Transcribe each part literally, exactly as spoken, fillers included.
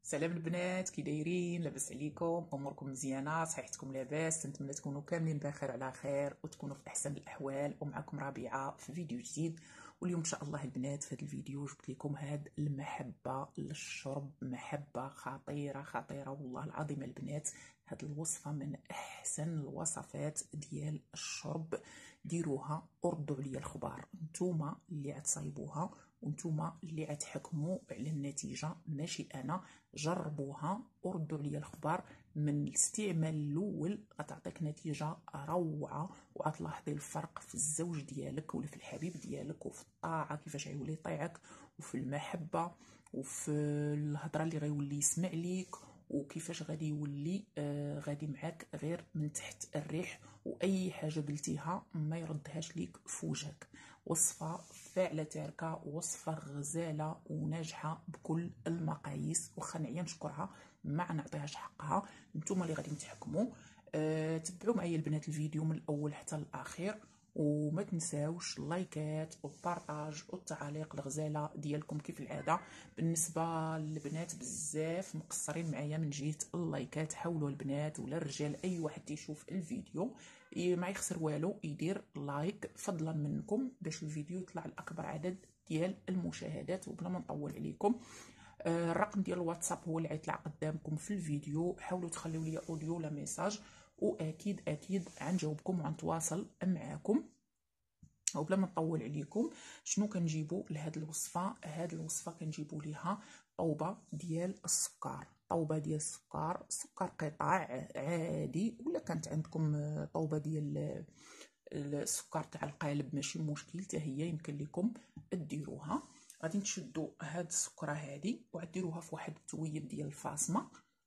سلام البنات، كي دايرين؟ لاباس عليكم؟ اموركم مزيانه؟ صحيحتكم لاباس؟ نتمنى تكونوا كاملين بخير على خير وتكونوا في احسن الاحوال. ومعكم ربيعه في فيديو جديد. واليوم ان شاء الله البنات في هذا الفيديو جبت لكم هاد المحبه للشرب، محبه خطيره خطيره والله العظيم البنات. هاد الوصفه من احسن الوصفات ديال الشرب، ديروها وردوا عليا الخبار. نتوما اللي غتصايبوها وانتوما اللي غتحكموا على النتيجه، ماشي انا. جربوها وردوا عليا الخبار. من الاستعمال الاول غتعطيك نتيجه روعه، وغتلاحظي الفرق في الزوج ديالك ولا في الحبيب ديالك، وفي الطاعه كيفاش غيولي يطيعك، وفي المحبه، وفي الهضره اللي غيولي يسمع ليك، وكيفاش غادي يولي آه غادي معاك غير من تحت الريح، واي حاجه قلتيها ما يردهاش ليك في وجهك. وصفه فاعله تاركه، وصفه غزاله وناجحه بكل المقاييس، واخا نعيا نشكرها ما نعطيهاش حقها. نتوما اللي غادي تحكموا. أه تبعوا معايا البنات الفيديو من الاول حتى الاخير، وما تنساوش اللايكات والبارطاج والتعاليق الغزاله ديالكم كيف العاده. بالنسبه للبنات بزاف مقصرين معايا من جهه اللايكات، حاولوا البنات ولا الرجال اي واحد تيشوف الفيديو ما يخسر والو يدير لايك فضلا منكم باش الفيديو يطلع لاكبر عدد ديال المشاهدات. وبلا ما نطول عليكم، آه الرقم ديال الواتساب هو اللي غيطلع قدامكم في الفيديو. حاولوا تخليو لي اوديو ولا ميساج، واكيد اكيد غنجاوبكم وغنتواصل معكم. وبلا ما نطول عليكم، شنو كنجيبوا لهاد الوصفه؟ هاد الوصفه كنجيبوا ليها طوبه ديال السكر، طوبه ديال السكر، سكر قطع عادي، ولا كانت عندكم طوبه ديال السكر تاع القالب ماشي مشكل، حتى هي يمكن لكم ديروها. غادي تشدوا هاد السكره هادي وغديروها في واحد التويب ديال الفاصمه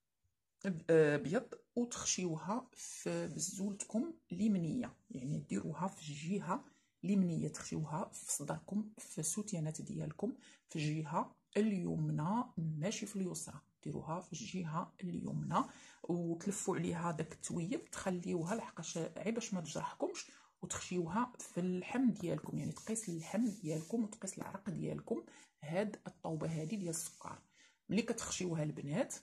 ابيض، وتخشيوها في بزولتكم اليمنيه، يعني ديروها في الجهه اليمنيه، تخشيوها في صدركم في السوتيانات ديالكم في الجهه اليمنى ماشي في اليسرى، ديروها في الجهه اليمنى وتلفوا عليها داك التويب، تخليوها لحقاش عيب باش ما تجرحكمش، وتخشيوها في اللحم ديالكم، يعني تقيس اللحم ديالكم وتقيس العرق ديالكم. هاد الطوبه هادي ديال السكر ملي كتخشيوها البنات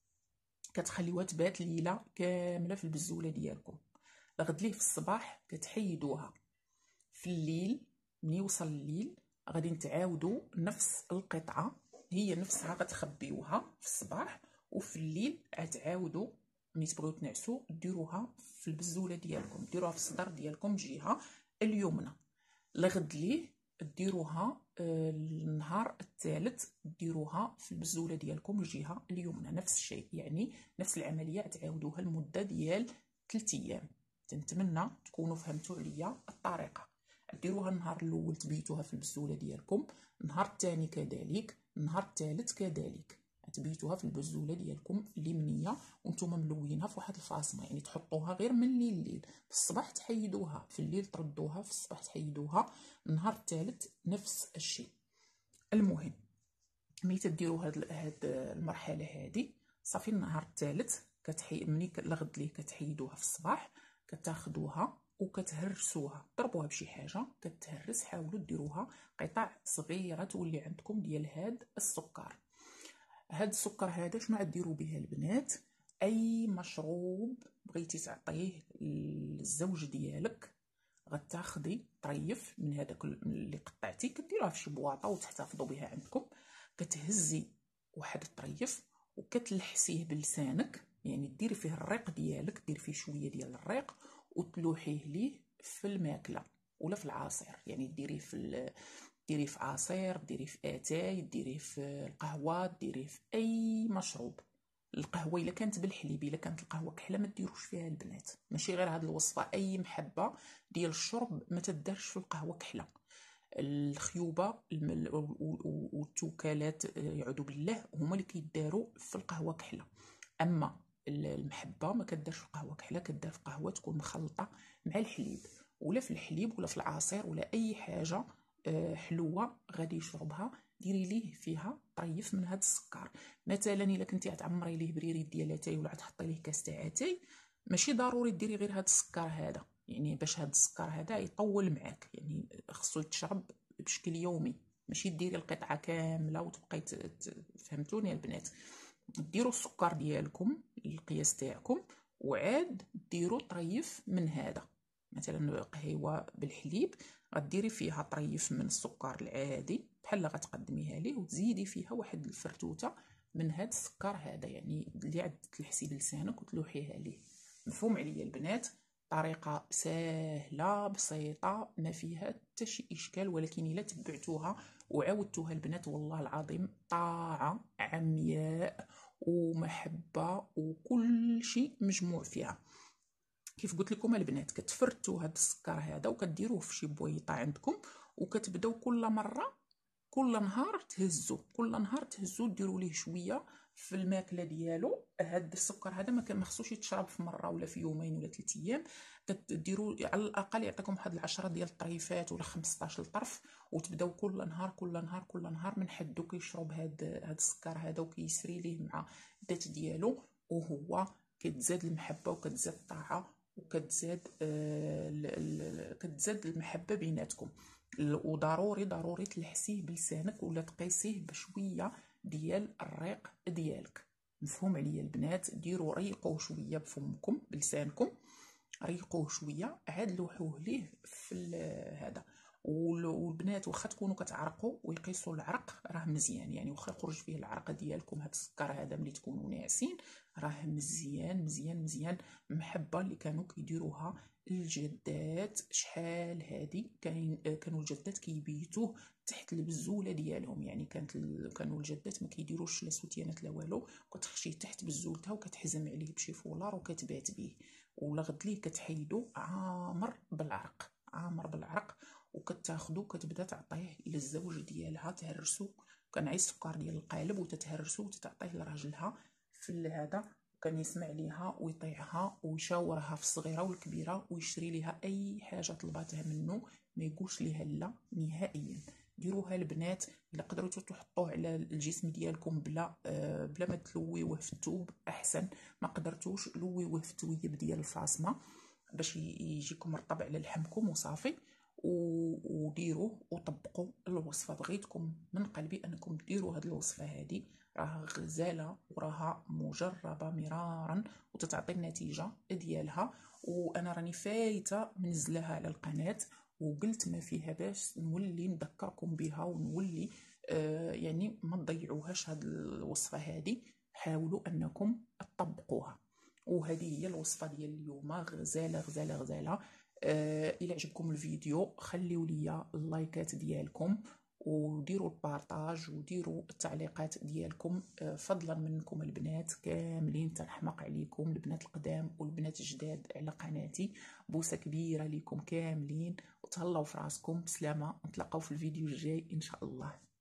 كتخليوها تبات ليله كامله في البزوله ديالكم. لغد ليه في الصباح كتحيدوها. في الليل ملي يوصل الليل غادي نتعاودوا نفس القطعه، هي نفسها غتخبيوها في الصباح، وفي الليل غتعاودوا ملي تبغيو تنعسوا ديروها في البزوله ديالكم، ديروها في الصدر ديالكم الجهه اليمنى. لغد ليه ديروها النهار الثالث ديروها في البزوله ديالكم الجهه اليمنى، نفس الشيء، يعني نفس العمليه تعاودوها لمده ديال ثلاثة ايام. نتمنى تكونوا فهمتوا عليا الطريقه. ديروها النهار الاول تبيتوها في البزوله ديالكم، النهار الثاني كذلك، النهار الثالث كذلك تبيتوها في البزوله ديالكم اليمنيه، وانتم ملوينها في واحد الفاصمه، يعني تحطوها غير من الليل الليل، في الصباح تحيدوها، في الليل تردوها، في الصباح تحيدوها، النهار الثالث نفس الشيء. المهم ملي تديروا هاد هاد المرحله هادي صافي، النهار الثالث كتحي ملي لغد ليه كتحيدوها في الصباح، كتاخذوها وكتهرسوها، ضربوها بشي حاجه كتهرس، حاولوا ديروها قطع صغيره تولي عندكم ديال هاد السكر. هاد السكر هذا شنو غديروا به البنات؟ اي مشروب بغيتي تعطيه للزوج ديالك غتاخدي طريف من هذاك اللي قطعتي، كديروها في شي بواطه وتحتفظوا بها عندكم، كتهزي واحد الطريف وكتلحسيه بلسانك، يعني ديري فيه الريق ديالك، ديري فيه شويه ديال الريق وتلوحيه ليه في الماكله ولا في العصير، يعني ديريه في ديريه في عصير، ديريه في اتاي، ديريه في القهوه، ديريه في اي مشروب. القهوه الا كانت بالحليب، الا كانت القهوه كحله ما ديروش فيها البنات، ماشي غير هذه الوصفه، اي محبه ديال الشرب ما تدارش في القهوه كحله. الخيوبه والتوكالات يعوذ بالله هما اللي كيداروا في القهوه كحله، اما المحبه ما كدارش في القهوه كحله، كدار في قهوه تكون مخلطه مع الحليب، ولا في الحليب ولا في العصير ولا اي حاجه حلوه غادي يشربها، ديري ليه فيها طريف من هذا السكر. مثلا الا كنتي غتعمري ليه بريريد ديال اتاي ولا غتحطي ليه كاس تاع اتاي، ماشي ضروري ديري غير هذا السكر هذا، يعني باش هذا السكر هذا يطول معاك، يعني خصو يتشرب بشكل يومي، ماشي ديري القطعه كامله وتبقاي فهمتوني البنات. ديروا السكر ديالكم القياس تاعكم، وعاد ديروا طريف من هذا. مثلا قهيوه بالحليب غديري فيها طريف من السكر العادي بحال غتقدميها ليه، وتزيدي فيها واحد الفرتوته من هذا السكر هذا، يعني اللي عاد تلحسي لسانك وتلوحيها ليه. مفهوم عليا البنات؟ طريقه سهله بسيطه ما فيها حتى شي اشكال، ولكن الا تبعتوها وعاودتوها البنات والله العظيم طاعه عمياء ومحبه وكل شيء مجموع فيها. كيف قلت لكم البنات، كتفرتوا هذا السكر هذا وكديروه في شي بويطه عندكم، وكتبداو كل مره كل نهار تهزوا كل نهار تهزوا ديروا ليه شويه في الماكله ديالو. هاد السكر هذا ما خصوش يتشرب في مره ولا في يومين ولا ثلاث ايام، كديروا على الاقل يعطيكم واحد العشرة ديال الطريفات ولا خمسطاش طرف، وتبداو كل نهار كل نهار كل نهار من حدو كيشرب هاد هاد السكر هذا وكيسري ليه مع الذات ديالو، وهو كتزاد المحبه وكتزاد الطاعه وكتزاد آه كتزاد المحبه بيناتكم. وضروري ضروري تلحسيه بلسانك ولا تقيسيه بشويه ديال الريق ديالك. مفهوم عليا البنات؟ ديروا ريقوه شويه بفمكم بلسانكم، ريقوه شويه عاد لوحوه ليه في هذا. والبنات واخا تكونوا كتعرقوا ويقيسوا العرق راه مزيان، يعني واخا يخرج فيه العرق ديالكم هذا السكر هذا ملي تكونوا ناعسين راه مزيان مزيان مزيان. محبه اللي كانوا كيديروها الجدات شحال هادي، كاين كانوا الجدات كيبيتوه تحت البزوله ديالهم، يعني كانت ال... كانوا الجدات ما كيديروش لا سوتيانات لا والو، كتخشيه تحت بزولتها وكتحزم عليه بشي فولار وكتبات به، ولا غد ليه كتحيدو عامر بالعرق عامر بالعرق، وكتاخدو كتبدا تعطيه للزوج ديالها تهرسو، كان عايز السكر ديال القالب وتتهرسو وتتعطيه لراجلها في هذا، كان يسمع ليها ويطيعها ويشاورها في الصغيره والكبيره ويشري لها اي حاجه طلباتها منه، ما يقولش ليها لا نهائيا. ديروها البنات، الا قدرتوا تحطوه على الجسم ديالكم بلا آه بلا ما تلويوه في الثوب احسن، ما قدرتوش لويوه في التويب ديال الفاصمه باش يجيكم رطب على لحمكم وصافي، وديروه وطبقوا الوصفه. بغيتكم من قلبي انكم ديروا هذه الوصفه هذه، راها غزاله وراها مجربه مرارا وتتعطي النتيجه ديالها، وانا راني فايته منزلها على القناه وقلت ما فيها باش نولي نذكركم بها ونولي آه يعني ما تضيعوهاش هذه الوصفه هذه، حاولوا انكم تطبقوها. وهذه هي الوصفه ديال اليوم، غزاله غزاله غزاله. آه الى عجبكم الفيديو خليوا لي اللايكات ديالكم وديروا البارطاج وديروا التعليقات ديالكم، آه فضلا منكم البنات كاملين، تنحمق عليكم البنات القدام والبنات الجداد على قناتي. بوسه كبيره ليكم كاملين وتهلاو في راسكم بسلامه، نتلاقاو في الفيديو الجاي ان شاء الله.